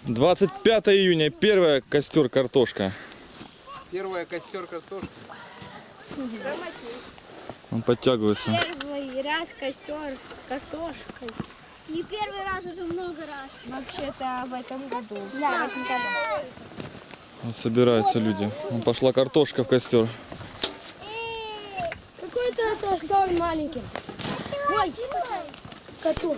25 июня, первая костер картошка. Первая костер картошка. Он подтягивается. Первый раз костер с картошкой. Не первый раз, уже много раз. Вообще-то в этом году. Да, в этом году. Вот собираются люди. Вон пошла картошка в костер. Какой-то это маленький. Ой, картошку.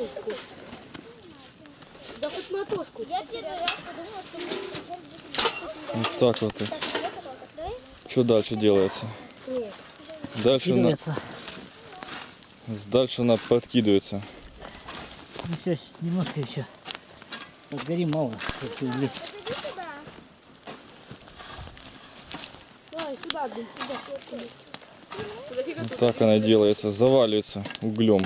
Да хоть мотошку. Я первый раз подумала, что... Вот так вот. Что дальше делается? Нет. Дальше она подкидывается. Ну все, немножко еще. Подгори мало. Иди сюда. Ой, сюда. Вот так она делается. Заваливается углем.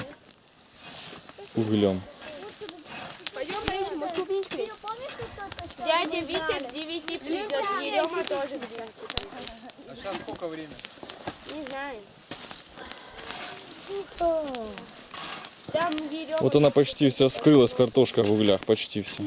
Пойдем поищем клубничкой. Дядя Витя к 9 придет. Ерема тоже к 9. А сейчас сколько времени? Не знаю. Там Ерема. Вот она почти вся скрылась, картошка в углях. Почти вся.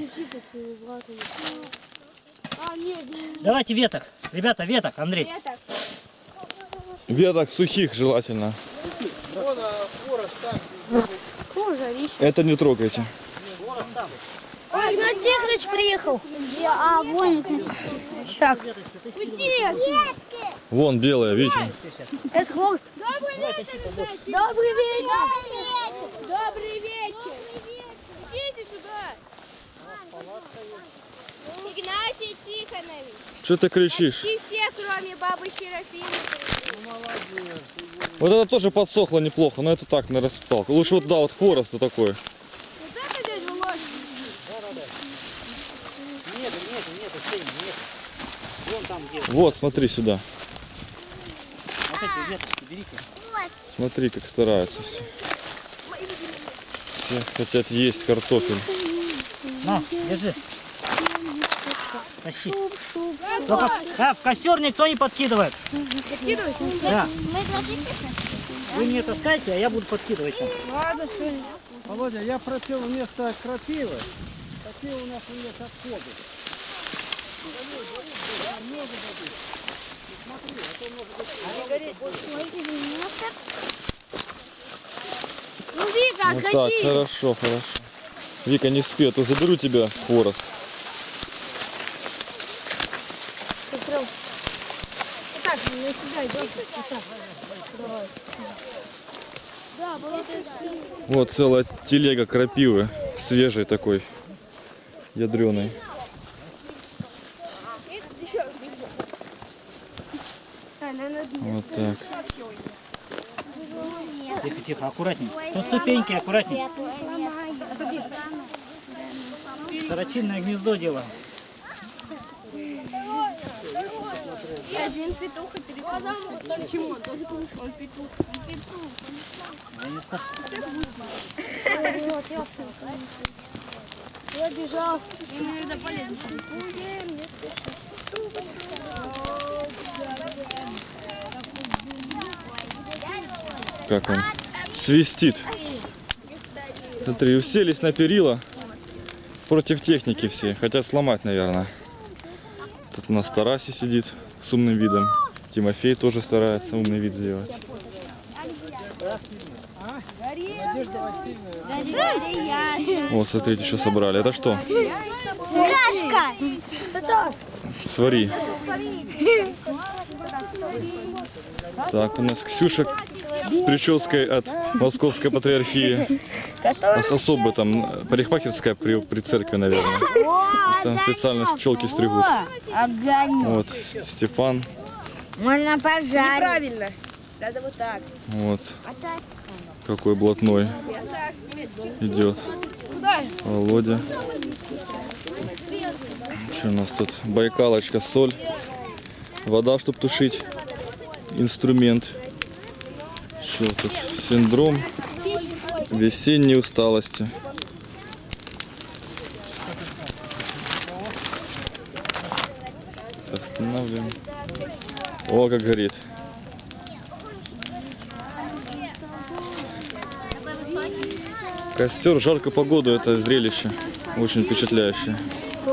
А, нет, Давайте веток. Ребята, веток, Андрей. так. Веток сухих желательно. Вон хворост там. Хуже, Рища. Это не трогайте. Ой, Игнат Тихонович приехал. А, вон. Так. Вон белая, видите? Это хвост. Добрый вечер. Добрый вечер. Добрый вечер. Идите сюда. Игнатий Тихонович. Что ты кричишь? Почти все, кроме бабы Серафимы. Вот это тоже подсохло неплохо, но это так, на распалку. Лучше вот, да, вот хворост такой. Вот это дядь Володя. Нет. Вон там где. Вот, смотри сюда. Вот эти веточки берите. Смотри, как стараются все. Все хотят есть картофель. На, держи. Тащи. Только в костер никто не подкидывает. Да. Вы мне таскайте, а я буду подкидывать там. Ладно, что ли. Володя, я просил вместо крапивы. Какие у нас есть отходы? Ну, Вика, Вот так, хорошо. Вика, не спи, а то заберу тебя хворост. Так, не сюда идем. Да, было Вот целая телега крапивы, свежей такой, ядреной. Вот так. Тихо, аккуратней. По ступеньке, аккуратней. Сорочинное гнездо делаем. Один петух и три коза. Почему? Он тоже петух. Он петух. Я бежал. Как он свистит. Смотри, уселись на перила против техники все. Хотят сломать, наверное. Тут у нас Тараси сидит с умным видом. Тимофей тоже старается умный вид сделать. Вот, смотрите, что собрали. Это что? Цыгашка. Свари. Так, у нас Ксюша с прической от Московской патриархии. У нас особо там парикмахерская при церкви, наверное. Там специально челки стригут. Вот Степан. Можно пожарить. Неправильно. Надо вот так. Вот. Какой блатной идет. Володя. Что у нас тут? Байкалочка, соль. Вода, чтобы тушить. Инструмент. Что тут? Синдром весенней усталости. Останавливаем. О, как горит. Костер, жаркую погоду, это зрелище очень впечатляющее.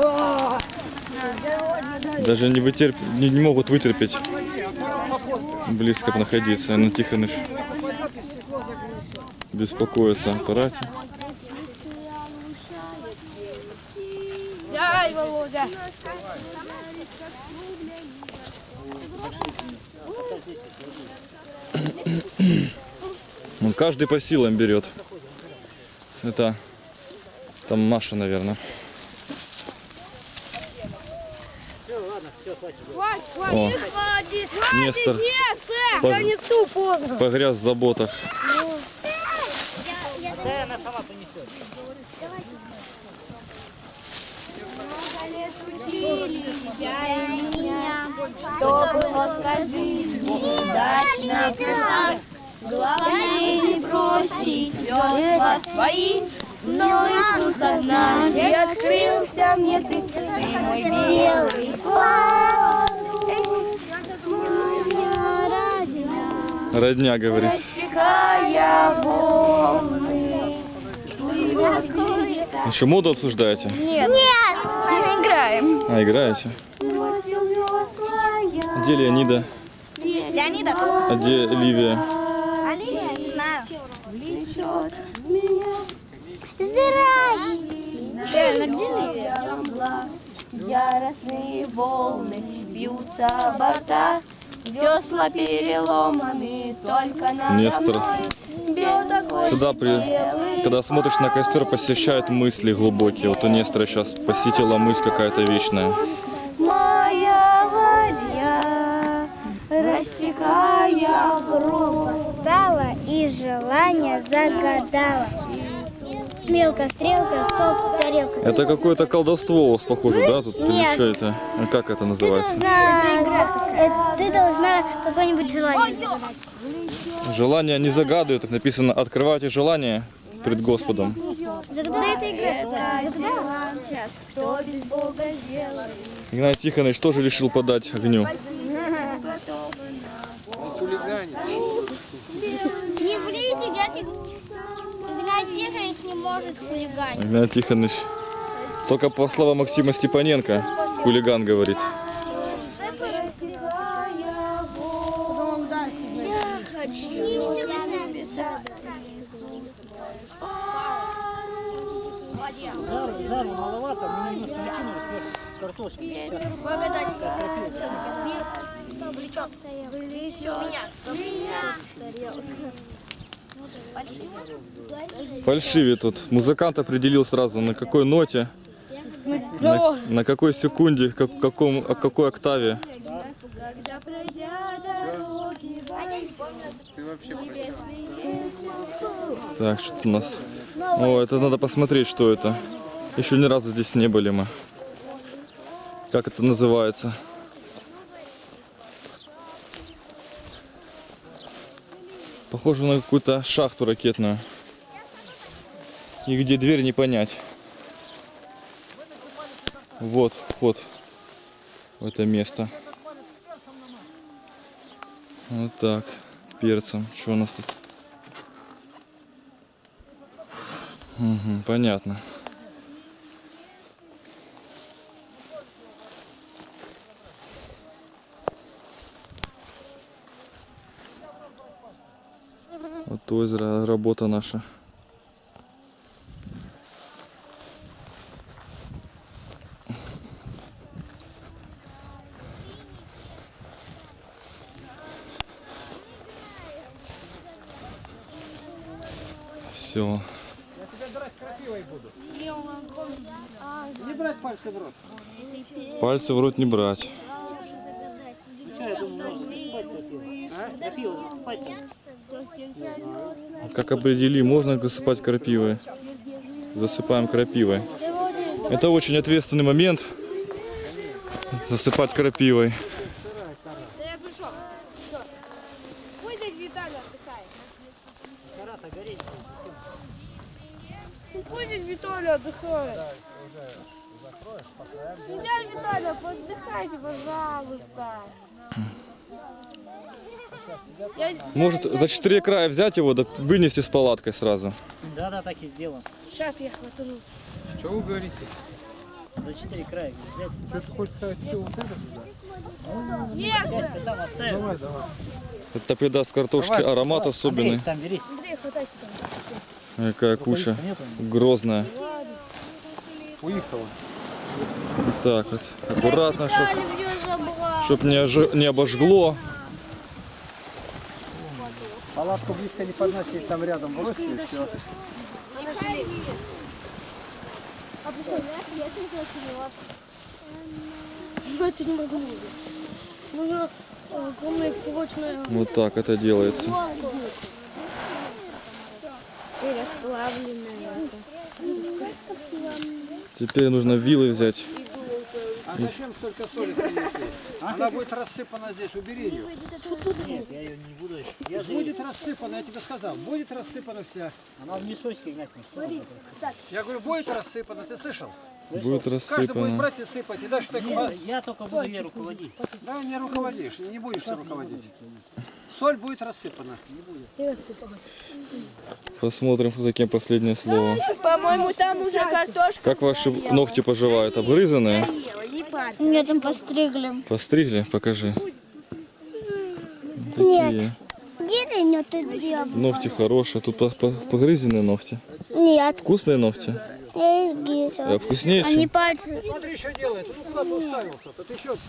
Даже не могут вытерпеть близко находиться. Но Тихоныч беспокоится о аппарате. Дай, Володя. Он каждый по силам берет. Это там Маша, наверное. Все, ладно, все, хватит. О, Хватит. Нестор Я несу поздно. погряз в заботах. Да, она сама понесет. Чтобы лодка жизни удачно прошла, главное не бросить весла свои. Но Иисуса наш открылся мне ты мой белый флаг. Родня говорит. Рассекая волны. Еще моду обсуждаете? Нет, мы играем. А, играете? Где Леонида? Леонида? А где Ливия? Не знаю. Здрасте. Яростные волны бьются о борта, весла переломаны, только на Нестор. Сюда, когда смотришь на костер, посещают мысли глубокие. Вот у Нестора сейчас посетила мысль какая-то вечная. Моя ладья, рассекая пропасть. Встала и желание загадала. Стрелка, стрелка, стоп, тарелка. Это какое-то колдовство у вас похоже, да? Тут или Нет. что это? А как это называется? Ты должна какое-нибудь желание загадать. Желание не загадывают, так написано: открывайте желание пред Господом. Загадай, это игра. Что без Бога сделать? Игнатий Тихонович тоже решил подать огню. Хулигане. Не врите, Игнатий Тихонович не может хулиганить. Игнатий Тихонович только по словам Максима Степаненко хулиган говорит. Жару маловато, мы немножко накинули сверху картошки. Фальшивит тут. Музыкант определил сразу, на какой ноте, на какой секунде, о какой октаве. Ты вообще Так, что-то у нас... О, это надо посмотреть, что это. Еще ни разу здесь не были мы. Как это называется? Похоже на какую-то шахту ракетную. И где дверь, не понять. Вот вход в это место. Вот так. Перцем. Что у нас тут? Угу, понятно. Вот озеро, работа наша. Все. Я тебя драть крапивой буду. Не брать пальцы в рот. Пальцы в рот не брать. Что, я думаю, можно засыпать крапиву? Крапиву засыпать там? Как определи, можно засыпать крапивой? Засыпаем крапивой. Это очень ответственный момент. Засыпать крапивой. Я пришел. Пусть дядя Виталий отдыхает. Гора-то гореть будет. Пусть дядя Виталий отдыхает. Дядя Виталий, отдыхайте, пожалуйста. Может, за 4 края взять его, да вынести с палаткой сразу. Да, так и сделаем. Сейчас я хватанулся. Что вы говорите? За 4 края взять. Что ты хочешь сказать, все вот это сюда? Часть ты там оставил. Давай, давай. Это придаст картошке аромат особенный. Андрей, там берись. Какая куча Нету? грозная. Уехала. Вот так вот. Аккуратно, чтоб не обожгло. Палатку близко не подносить, там рядом бросили, и все. А представляешь, я сейчас вас. Я это не могу. Нужно огромное прочное. Вот так это делается. И расплавленное. Теперь нужно вилы взять. А зачем столько соли принесли? Она будет рассыпана здесь, убери ее. Нет, я ее не буду. Будет рассыпана, я тебе сказал, будет рассыпана вся. Она в мешочке, Игнатий. Я говорю, будет рассыпана, ты слышал? Будет Каждый будет рассыпано. брать и сыпать, и дальше так... Я только буду ей руководить. Да, не руководишь, не будешь ты руководить. Соль будет рассыпана. Посмотрим, за кем последнее слово. По-моему, там уже картошка. Как ваши ногти поживают? Обгрызанные? Меня там постригли. Постригли? Покажи. Нет. Такие. Где не ты делал? Ногти хорошие. Тут погрызенные ногти. Нет, Вкусные ногти? я их грызла. Вкуснейшие? Они пальцы. Смотри, что делает. Ну куда ты уставился-то? Ты еще...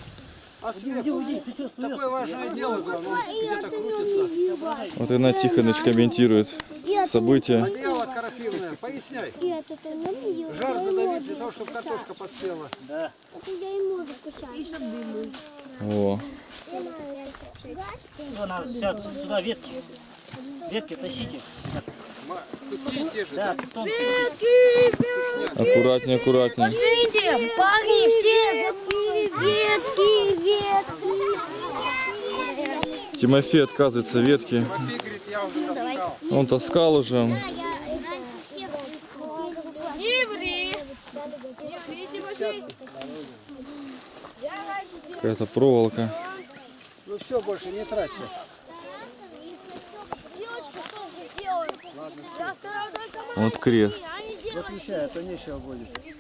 Такое важное дело, главное, он где-то крутится. Вот Игнат Тихонович комментирует события. Одеяло крапивное, поясняй. Нет, это не ее. Жар задавить для того, чтобы картошка поспела. Да. Это я ему закусаю. О, Надо сюда ветки. Ветки тащите. Сухие те же, Да, да? тонкие. аккуратнее, аккуратнее. Смотрите, парни, все ветки. Тимофей отказывается ветки. Тимофей говорит, я уже таскал. Он таскал уже. Не ври. Тимофей. Какая-то проволока. Ну все, больше не траться. Вот крест. Выключай, а то нечего будет.